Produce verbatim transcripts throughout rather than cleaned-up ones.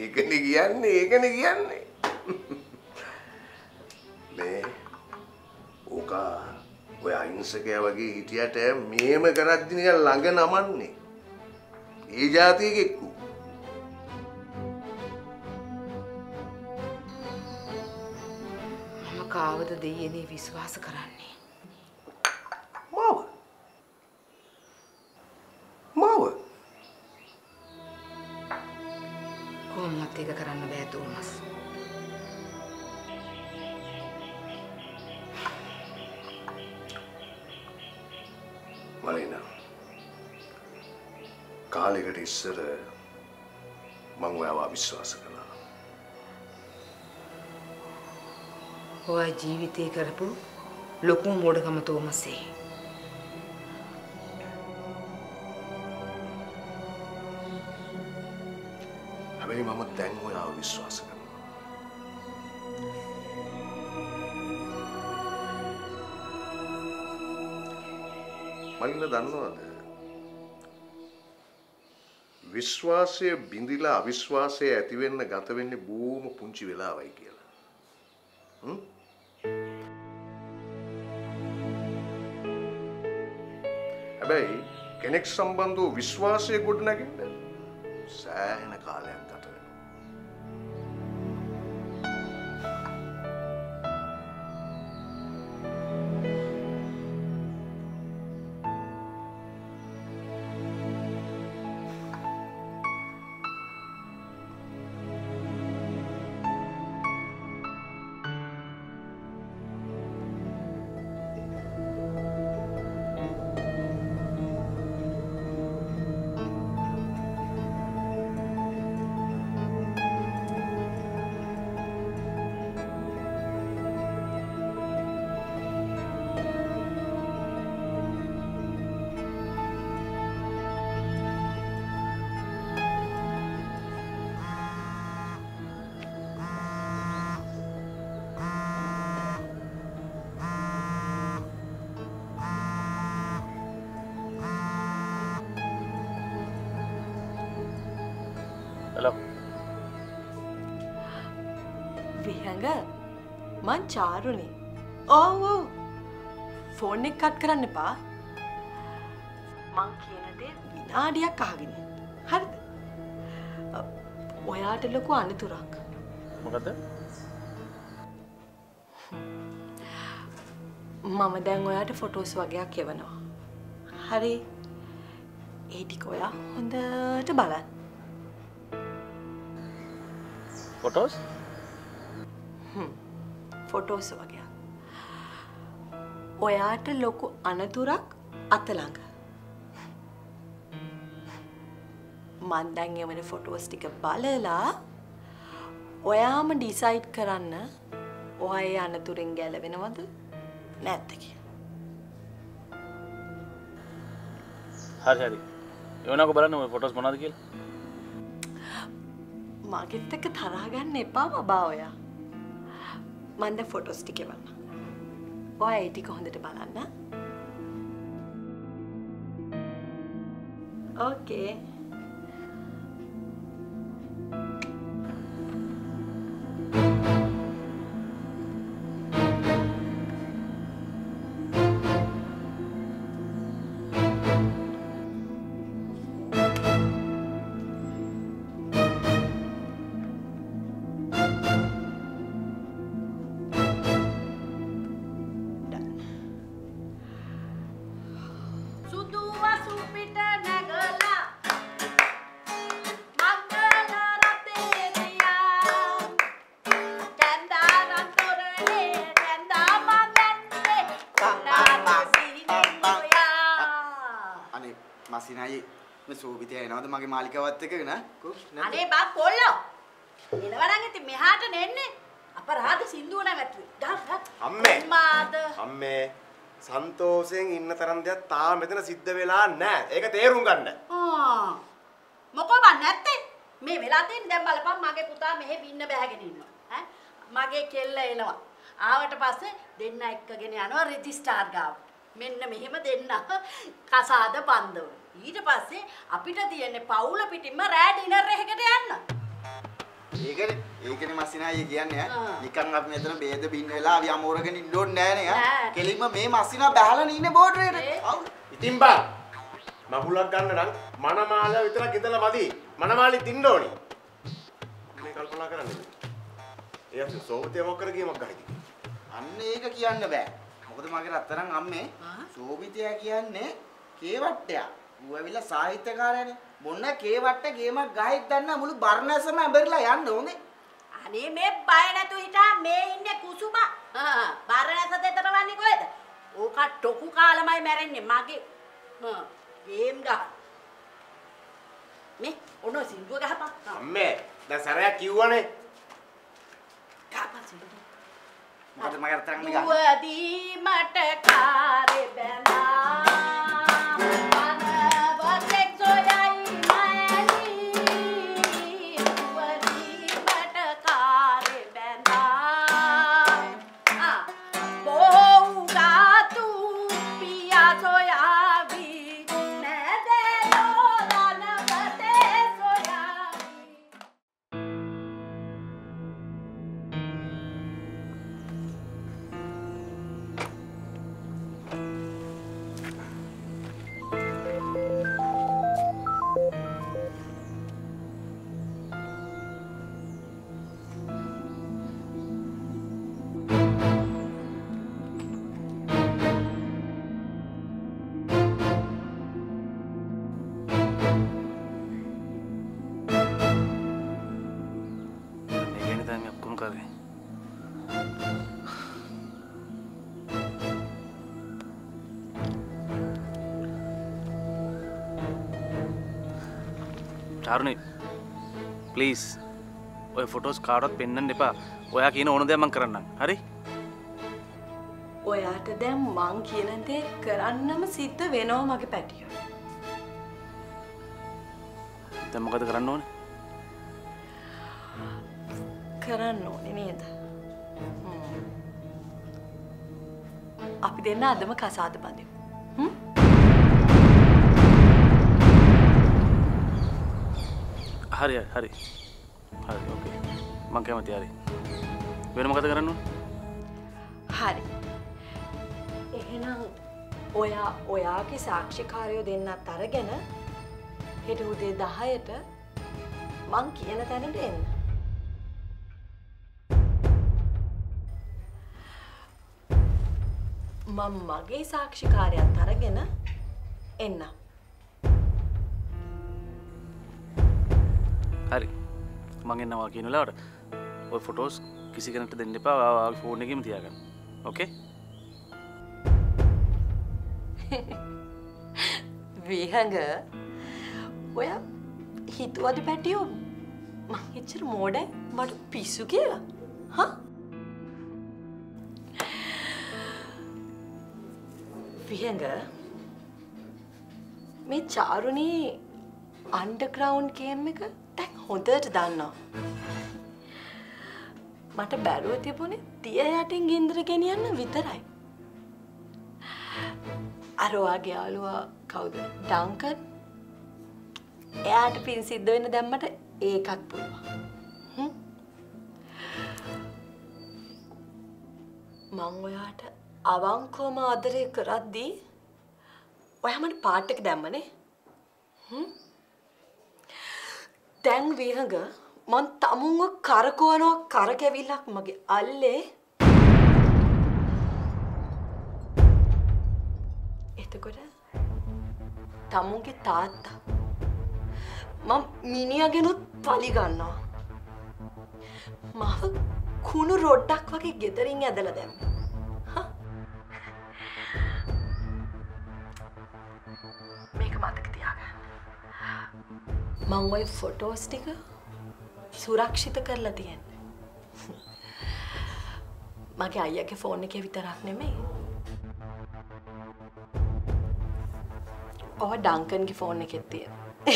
ඒකනේ කියන්නේ ඒකනේ කියන්නේ. මේ ඕක ඔය අහිංසකයා වගේ හිටියට මේම කරද්දි නිකන් ළඟ නමන්නේ. ඒ જાතියක එක්කු. මම කාවද දෙයියනේ විශ්වාස කරන්නේ? මාව. මාව. කොහොමවත් ඒක කරන්න බෑ තෝමස්. මලිනා කාලෙකට ඉස්සර මම ඔයාව විශ්වාස කළා. ඔය ජීවිතේ කරපු ලොකු මොඩකම තෝමස්සේ. හැබැයි මම දැන් ඔයාව විශ්වාස කරනවා. මලිනා දන්නවද? විශ්වාසය බිඳිලා අවිශ්වාසය ඇති වෙන්න ගත වෙන්නේ බොහොම පුංචි වෙලාවයි කියලා. හ්ම්? හැබැයි කෙනෙක් සම්බන්ධව විශ්වාසය ගොඩනගන්න සෑහෙන කාලයක් ගත වෙනවා. Hello. විහංග මං චාරුනේ. ඔව් ඔව්. ෆෝන් එක කට් කරන්න එපා. මං කියන දේ විනාඩියක් අහගෙන. හරිද? ඔයාට ලොකු අනතුරක්. මොකද? මම දැන් ඔයාට ෆොටෝස් වගේක් එවනවා. හරි. ඒ ටික ඔයා හොඳට බලන්න. Photos? හ්ම්. ෆොටෝස් වගේ. ඔයාට ලොකු අනතුරක් අත ළඟ. මන් දැන් එවන ෆොටෝස් ටික බලලා ඔයාම ඩිසයිඩ් කරන්න ඔයා ඒ අනතුරෙන් ගැලවෙනවද නැද්ද කියලා. හරි හරි. එවනකො බලන්න ඔය ෆොටෝස් මොනවද කියලා. මගෙත් එක්ක තරහ ගන්න එපා බබා ඔයා. මන් දැන් ෆොටෝස් ටික එවන්න. ඔයා ඒ ටික හොඳට බලන්න. ඕකේ. මසිනයි මේ සෝබිතය එනවද මගේ මාලිකාවත් එක්ක න කො අනේ බා කොල්ලෝ එනවනම් ඉතින් මෙහාට නෙන්නේ අපරාධ සින්දුව නැවතුයි ගහ අම්මේ අම්මාද අම්මේ සන්තෝෂෙන් ඉන්න තරම් දෙයක් තාම මෙතන සිද්ධ වෙලා නැහැ ඒක තේරුම් ගන්න ආ මොකෝ බන් නැත්තේ මේ වෙලා තියෙන දැන් බලපන් මගේ පුතා මෙහෙ බින්න බෑගෙන ඉන්නවා ඈ මගේ කෙල්ල එනවා ආවට පස්සේ දෙන්න එක්කගෙන යනවා රෙජිස්ටාර් ගාව මෙන්න මෙහෙම දෙන්න කසාද බන්දව ඊට පස්සේ අපිට තියෙන්නේ පවුල පිටින්ම රෑ ඩිනර් එකකට යන්න ඒකනේ ඒකනේ මස්සිනා අයියේ කියන්නේ ඈ. නිකන් අපි මෙතන බේද බින් වෙලා අපි අමෝරගෙන ඉන්න ඕනේ නෑනේ ඈ. කෙලින්ම මේ මස්සිනා බහලා ඉන්නේ බෝඩරේට. ඉතින් බා මහුලක් ගන්න නම් මනමාල විතරක් ඉඳලා මදි. මනමාලි තින්න ඕනි. මේ කල්පනා කරන්නේ. එයාට සෝවිතය මොකද ගේමක් ගහයිද? අන්න ඒක කියන්න බෑ. මොකද මගේ රත්තරන් අම්මේ සෝවිතය කියන්නේ කේවට්ටයක්. ඌ ඇවිල්ලා සාහිත්‍යකාරයනේ. මොන කේවට්ට ගේමක් ගහයිද දන්න මුළු බර්ණැසම ඇඹරිලා යන්න ඕනේ. අනේ මේ බය නැතු හිටා මේ ඉන්නේ කුසුම. හා බරණැස දෙතරවන්නේ කොහෙද? ඕක ටොකු කාලමයි මැරෙන්නේ මගේ. හා ගේම් ගහ. මේ ඔන්න සින්දුව ගහපන්. අම්මේ දැන් සරයක් කිව්වනේ. ගහපන් සින්දුව. මොකද මගේ රත්තරන් මේ ගන්න. උවදී මට කාරේ බැනා. चारुनी प्लीज ඔය ෆොටෝස් කාටවත් පෙන්වන්න එපා. ඔයා කියන ඕන දේ මම කරන්නම්. හරි? ඔයාට දැන් මං කියන දේ කරන්නම සිද්ධ වෙනවා මගේ පැටියෝ. දැන් මොකද කරන්න ඕනේ? කරන්න ඕනේ නේද? අපි දෙන්න අදම කසාද බඳිමු. හ්ම්? හරි හරි හරි ඕකේ මං කැමතියි හරි වෙන මොකද කරන්න ඕන හරි එහෙනම් ඔයා ඔයාගේ සාක්ෂිකාරයෝ දෙන්නත් අරගෙන හෙට උදේ දහයට මං කියන තැනට එන්න මම මගේ සාක්ෂිකාරයත් අරගෙන එන්න හරි මං එන්නවා කියන වෙලාවට ඔය ෆොටෝස් කිසි කෙනෙක්ට දෙන්න එපා. ඔයාගේ ෆෝන් එකේම තියාගන්න. ඕකේ? විහංග ඔය හිතුවද පැටියෝ මං එච්චර මෝඩයි මට පිස්සු කියලා? හා? විහංග මේ චාරුණී අන්ඩර්ග්‍රවුන්ඩ් ගේම් එක දැන් හොඳට දන්නවා. මට බැරුව තිබුණේ තිය යටින් ගින්දර ගෙනියන්න විතරයි. අර ඔයාගේ යාළුවා කවුද? ඩංකන්. එයාට පින් සිද්ධ වෙන්න දැම්මට ඒකත් පුළුවන්. හ්ම්. මං ඔයාට අවංකවම ආදරය කරද්දී ඔයා මට පාට් එක දැම්මනේ. හ්ම්. දැන් විහඟ මං තමුන්ව කරකවනවා කරකැවිල්ලක් මගේ අල්ලේ. එතකොට තමුන්ගේ තාත්තා මම මිනිහගෙනුත් පලි ගන්නවා. මාව කුණු රොඩ්ඩක් වගේ ගෙදරින් ඇදලා දැම්මා. මේක මතක තියාගන්න. මං ඔය ෆොටෝස් ටික සුරක්ෂිත කරලා තියෙන්නේ. මගේ අයියාගේ ෆෝන් එකේ විතරක් නෙමෙයි. ඔය ඩංකන්ගේ ෆෝන් එකෙත් තියෙනවා.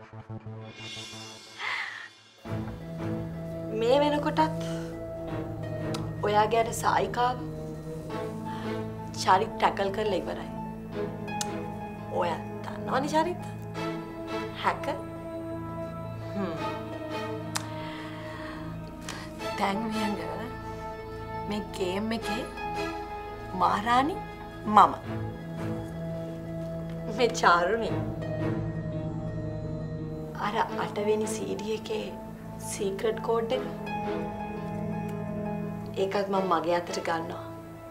මේ වෙනකොටත් ඔයාගේ අර සායිකාව චරිත් ටැකල් කරලා ඉවරයි. ඔයා දන්නවනේ චරිත්? හැක. හ්ම්. දැන් වියංග මේ ගේම් එකේ මහරාණි මම. මේ චාරුණි. අර අටවෙනි සීඩී එකේ සීක්‍රට් කෝඩ් එක. ඒකත් මම මගේ අතට ගන්නවා.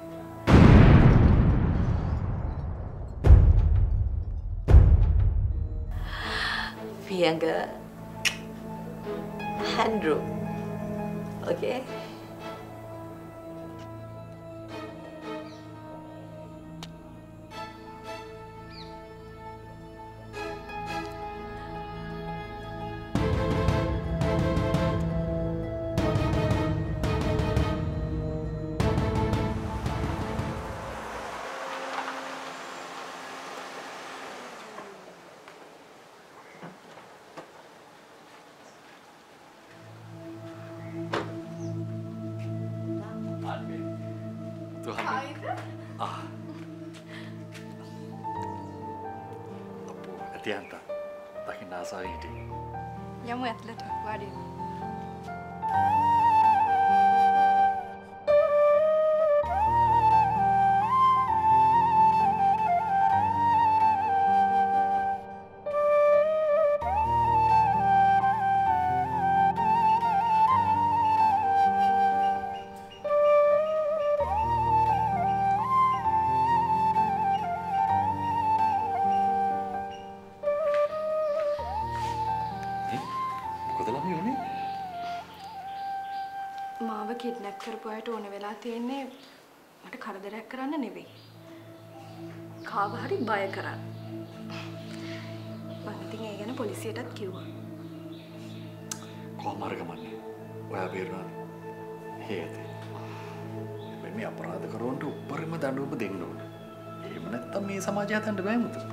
වියංග Andrew. Okay? Tianta, takin nasa iti. යමු ඇතුළට වාඩි වෙමු. මාව කිඩ්නැප් කරපු අයට ඕන වෙලා තියෙන්නේ මට කරදරයක් කරන්න නෙවෙයි. කාව හරි බය කරන්න. මම ඉතින් ඒ ගැන පොලිසියටත් කිව්වා. කොහොම හරි ගමන්නේ. ඔයා බේරුණා. හේත. මේ අපරාධ කරවන්ට උපරිම දඬුවම දෙන්න ඕන. එහෙම නැත්තම් මේ සමාජය හදන්න බෑ මුතු.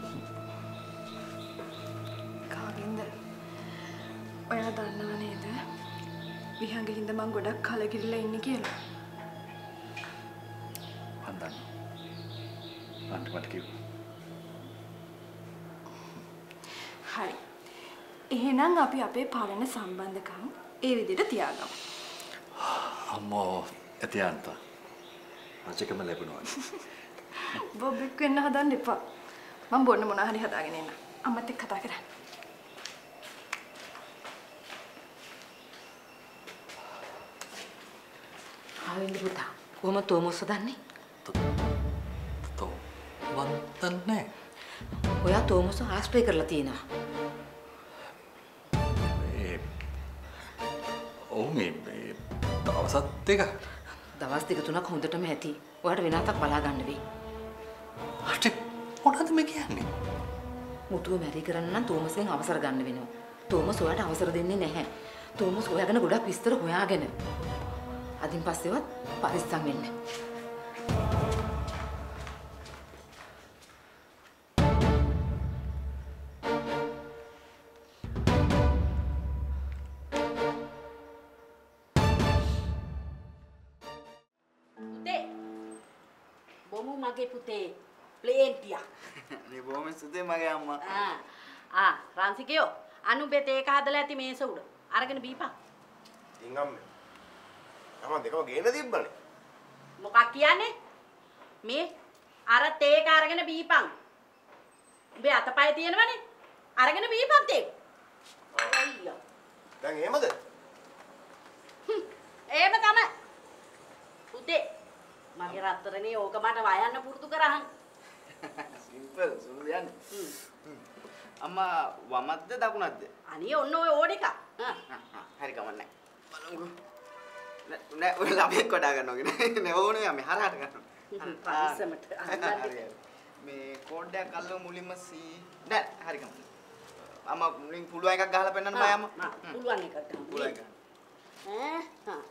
කාගෙන්ද? ඔයා දන්නව නේද? විහංගෙ හින්දා මං ගොඩක් කලකිරිලා ඉන්නේ කියලා. මන් දන්නවා. අන්ට මට කිව්වා. හරි. එහෙනම් අපි අපේ පරණ සම්බන්ධකම් ඒ විදිහට තියාගමු. අම්මෝ ඇතියන්ත. රජකම ලැබුණා. බොබ්බෙක් වෙන්න හදන්න එපා. මම බොන්න මොනා හරි හදාගෙන එන්න. අම්මත් එක්ක කතා කරන්න. ආවෙන්න පුතා. කොහොමද තෝමොස් හදන්නේ? තෝ වන්තන්නේ. ඔයා තෝමොස් ආස්ප්‍රේ කරලා තියෙනවා. ඒ ඔව් මේ දවසත් දෙක. දවස් දෙක තුනක් හොඳටම ඇති. ඔයාට වෙනතක් බලා ගන්න වෙයි. අට මොනවද මේ කියන්නේ? මුතුව මැරි කරන්න නම් තෝමස්ෙන් අවසර ගන්න වෙනවා. තෝමස් ඔයාට අවසර දෙන්නේ නැහැ. තෝමස් ඔයාගෙන ගොඩක් විස්තර හොයාගෙන. අදින් පස්සේවත් පරිස්සම් වෙන්න. පුතේ බොමු මගේ පුතේ ප්ලේන් ටික. නේ බොහොම සුදේ මගේ අම්මා. ආ ආ රාන්සිකයෝ අනුබෙත් ඒක හදලා ඇති මේස උඩ. අරගෙන බීපන්. ඉතින් අම්මේ. තමන් දෙකම ගේන්න තිබ්බනේ. මොකක් කියන්නේ? මේ අර තේක අරගෙන බීපන්. උඹේ අතපය තියෙනවනේ. අරගෙන බීපන් තේක. අයියෝ. දැන් එහෙමද? එහෙම තමයි. පුතේ මගේ රත්තරනේ ඕක මට වයන්න පුරුදු කරහන්. සිම්පල් සුළු යන්නේ. අම්මා වමත්ද දකුණක්ද? අනේ ඔන්න ඔය ඕඩ එක. හරි කමන්නේ. බලමුකෝ. නෑ ඔය ළමෙක් කොටා ගන්නවා නේ. නේ ඕනේ යමේ හරහට ගන්නවා. පරිස්සමට අහන්න. මේ කෝඩ් එකක් අල්ලමු මුලින්ම සී. නෑ හරි කමන්නේ. අම්මා මුලින් පුළුවන් එකක් ගහලා පෙන්නන්න බෑ අම්මා. පුළුවන් එකක් ගන්න. පුළුවන් එකක්. ඈ හා.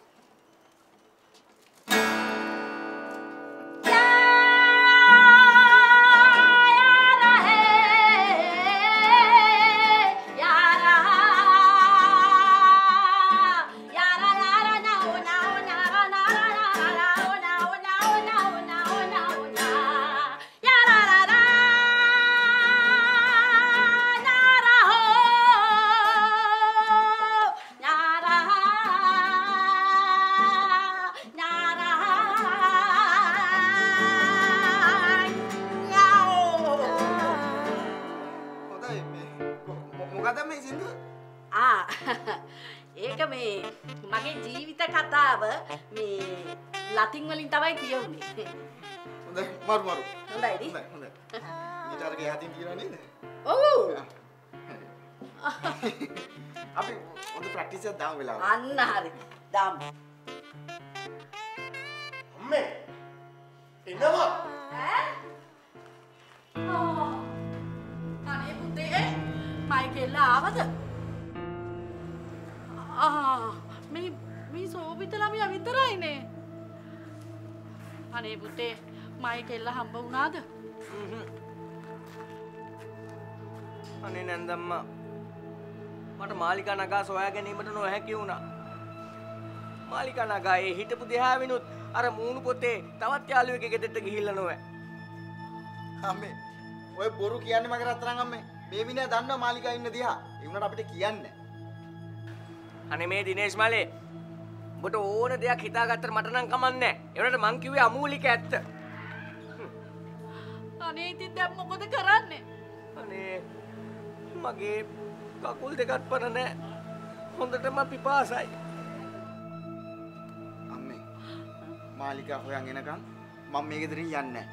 කතාව මේ ලතින් වලින් තමයි කියුනේ. හොඳයි මරු මරු. හොඳයිද? හොඳයි හොඳයි. ගිටාරේ යටින් තියනවා නේද? ඔව්. අපි හොඳ ප්‍රැක්ටිස් එකක් දාමු වෙලාව. අන්න හරි. දාමු. අම්මේ එනවා. ඈ? ආ. අනේ පුතේ මයිකෙල්ල ආවද? ආ මේ මේ සෝබිත ළමයා විතරයිනේ. අනේ පුතේ මයිකෙල්ල හම්බ වුණාද? අනේ නැන්දම්මා මට මාලිකා නගා සොයා ගැනීමට නොහැකි වුණා. මාලිකා නගා ඒ හිටපු දෙහාවිනුත් අර මූණු පොතේ තවත් යාළුවෙක් ගෙදරට ගිහිල්ලා නොවේ. අම්මේ ඔය බොරු කියන්නේ මගේ රත්තරන් අම්මේ. මේ මිනිහා දන්නවා මාලිකා ඉන්න දිහා. ඒ වුණාට අපිට කියන්නේ. අනේ මේ දිනේෂ් මලේ ඔබට ඕන දෙයක් හිතාගත්තට මට නම් කමන්නේ නැහැ. ඒ වුණාට මං කිව්වේ අමූලික ඇත්ත. අනේ ඉතින් දැන් මොකද කරන්නේ? අනේ මගේ කකුල් දෙකත් පන නැහැ. හොඳටම පිපාසයි. අම්මේ මාලිකා හොයන් එනකන් මම මේ ගෙදරින් යන්නේ නැහැ.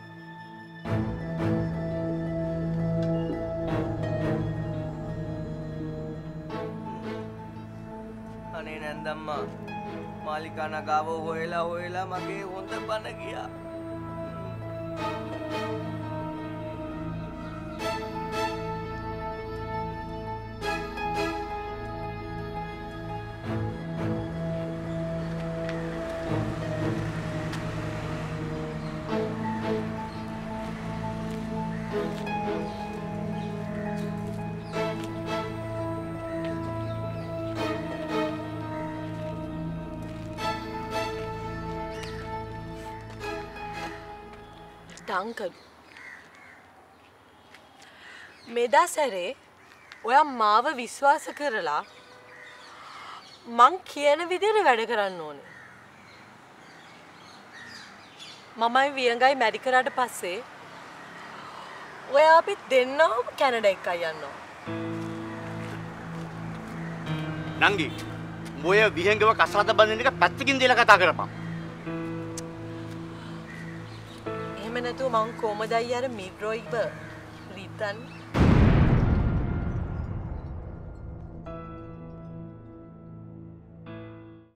අනේ නැන්දම්මා මාලිකා නගාව හොයලා හොයලා මගේ හොඳ බන ගියා. ඩංකන් මෙදා සැරේ ඔයා මාව විශ්වාස කරලා මං කියන විදිහට වැඩ කරන්න ඕනේ. මමයි වියඟයි මැරි කරාට පස්සේ ඔයා අපි දෙන්නම කැනඩා එකයි යනවා. නංගි මොය විහංගව කසාද බඳින එක පැත්තකින් දාලා කතා කරපන්. එහෙම නැතුව මං කොහමදයි අර මිඩ්රොයිව රිතන්